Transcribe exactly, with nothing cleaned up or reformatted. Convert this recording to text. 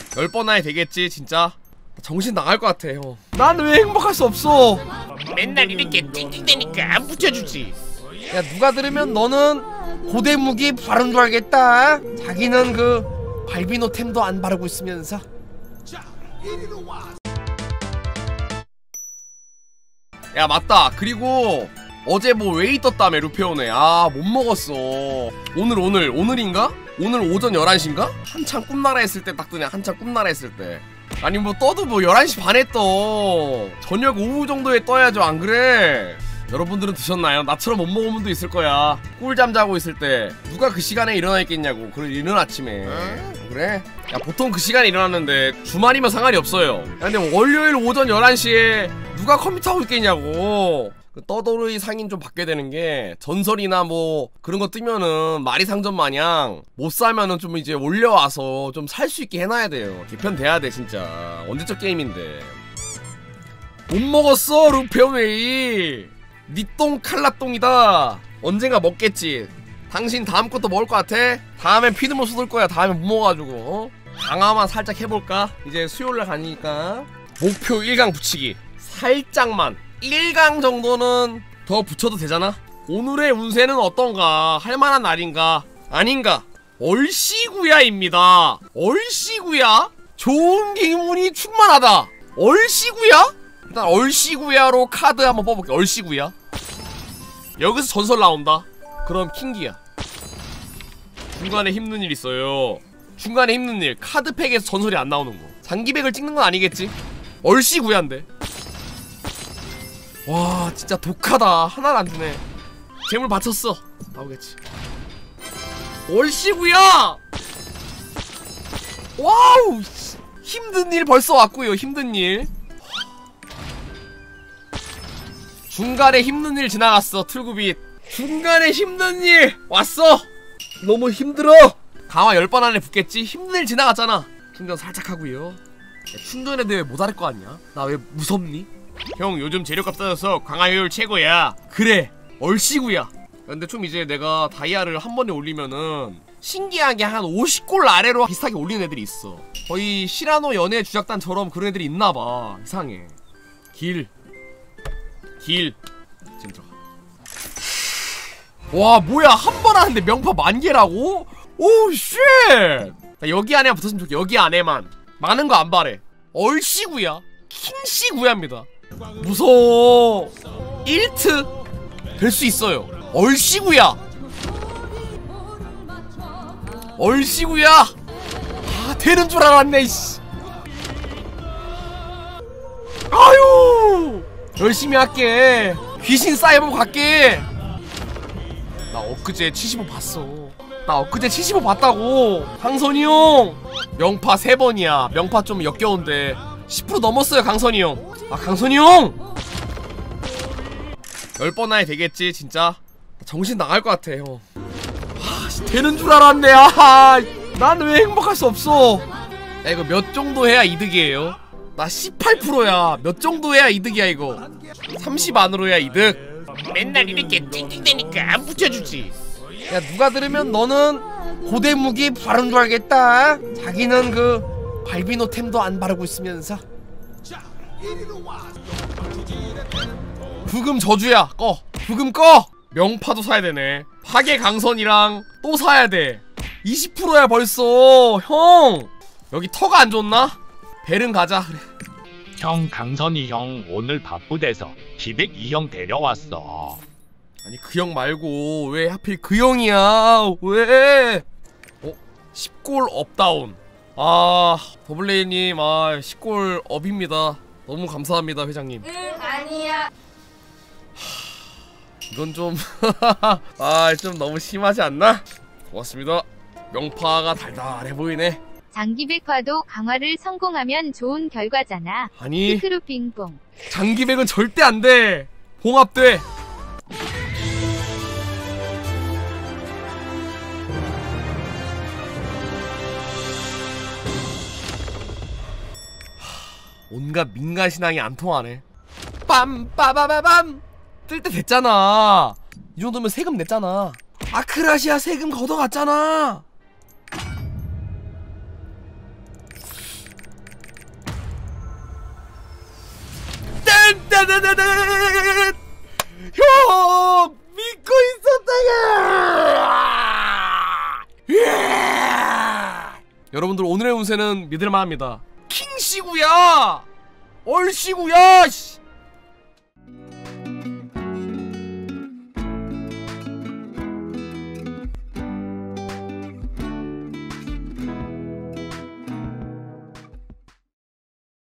열 번 안에 되겠지 진짜. 정신 나갈 것 같아 형. 난 왜 행복할 수 없어. 맨날 이렇게 띵띵대니까 안 붙여주지. 야 누가 들으면 너는 고대 무기 바른 줄 알겠다. 자기는 그 발비노템도 안 바르고 있으면서. 야 맞다. 그리고 어제 뭐 웨이 떴다며 루페오네. 아 못 먹었어. 오늘 오늘 오늘인가? 오늘 오전 열한 시인가? 한창 꿈나라 했을 때 딱 뜨네. 한창 꿈나라 했을 때. 아니 뭐 떠도 뭐 열한 시 반에 떠. 저녁 오후 정도에 떠야죠 안 그래? 여러분들은 드셨나요? 나처럼 못 먹은 분도 있을 거야. 꿀잠 자고 있을 때 누가 그 시간에 일어나 있겠냐고. 그래 이른 아침에. 그래? 야 보통 그 시간에 일어났는데 주말이면 상관이 없어요. 야 근데 월요일 오전 열한 시에 누가 컴퓨터 하고 있겠냐고. 떠돌이 상인 좀 받게 되는 게 전설이나 뭐 그런 거 뜨면은 마리상점 마냥 못 사면은 좀 이제 올려와서 좀 살 수 있게 해놔야 돼요. 개편돼야 돼 진짜. 언제적 게임인데. 못 먹었어 루페오메이. 니똥 칼라똥이다. 언젠가 먹겠지. 당신 다음 것도 먹을 것 같아? 다음엔 피드모 쏟을 거야. 다음에 못 먹어가지고. 어? 강화만 살짝 해볼까? 이제 수요일날 가니까. 목표 일 강 붙이기. 살짝만. 일 강 정도는 더 붙여도 되잖아? 오늘의 운세는 어떤가? 할만한 날인가? 아닌가? 얼씨구야입니다. 얼씨구야? 좋은 기운이 충만하다. 얼씨구야? 일단 얼씨구야로 카드 한번 뽑아볼게. 얼씨구야. 여기서 전설 나온다. 그럼 킹기야. 중간에 힘든 일 있어요. 중간에 힘든 일. 카드팩에서 전설이 안 나오는 거. 장기백을 찍는 건 아니겠지? 얼씨구야인데. 와 진짜 독하다. 하나를 안 주네. 재물 바쳤어. 나오겠지. 얼씨구야. 와우 힘든 일 벌써 왔고요. 힘든 일. 중간에 힘든 일 지나갔어. 틀구빛. 중간에 힘든 일 왔어. 너무 힘들어. 강화 열 번 안에 붙겠지. 힘든 일 지나갔잖아. 충전 살짝 하고요. 충전에 대해 못할 거 아니야? 나 왜 무섭니? 형 요즘 재료값 싸져서 강화효율 최고야. 그래 얼씨구야. 근데 좀 이제 내가 다이아를 한 번에 올리면은 신기하게 한 오십 골 아래로 비슷하게 올리는 애들이 있어. 거의 시라노 연애 주작단처럼 그런 애들이 있나봐. 이상해. 길 길 지금 들어가. 와 뭐야 한 번 하는데 명파 만 개라고? 오우 쉣. 여기 안에만 붙었으면 좋겠어. 여기 안에만. 많은 거 안 바래. 얼씨구야. 킹씨구야입니다. 무서워. 일 트 될 수 있어요. 얼씨구야. 얼씨구야. 아 되는 줄 알았네 이씨. 아유 열심히 할게. 귀신 사이버 갈게. 나 엊그제 칠십오 봤어. 나 엊그제 칠십오 봤다고. 강선이 형 명파 세 번이야. 명파 좀 역겨운데 십 퍼센트 넘었어요 강선이 형. 아 강선이 형 열 번 안에 되겠지 진짜. 정신 나갈 것 같아 형. 아 되는 줄 알았네. 아 난 왜 행복할 수 없어. 야 이거 몇 정도 해야 이득이에요? 나 십팔 퍼센트야 몇 정도 해야 이득이야 이거. 삼십 안으로 해야 이득. 맨날 이렇게 띵띵대니까 안 붙여주지. 야 누가 들으면 너는 고대 무기 바른 줄 알겠다. 자기는 그 발비노템도 안 바르고 있으면서. 부금 저주야. 꺼. 부금 꺼. 명파도 사야 되네. 파괴 강선이랑 또 사야 돼. 이십 퍼센트야 벌써. 형 여기 터가 안 좋나? 벨은 가자. 그래. 형 강선이 형 오늘 바쁘대서 기백이 형 데려왔어. 아니 그 형 말고 왜 하필 그 형이야. 왜? 어? 십 골 업다운. 아 더블레이님 아 십 골 업입니다. 너무 감사합니다 회장님. 응 아니야. 이건 좀 아 좀 너무 심하지 않나? 고맙습니다. 명파가 달달해 보이네. 장기백화도 강화를 성공하면 좋은 결과잖아. 아니 스크루 빙봉. 장기백은 절대 안돼. 봉합돼. 온갖 민간 신앙이 안 통하네. 빰 빠바바밤 뜰 때 됐잖아. 이 정도면 세금 냈잖아. 아크라시아 세금 걷어갔잖아. 네네네네. 형 믿고 있었다가. 여러분들 오늘의 운세는 믿을만합니다. 킹시구야 얼씨구야 씨.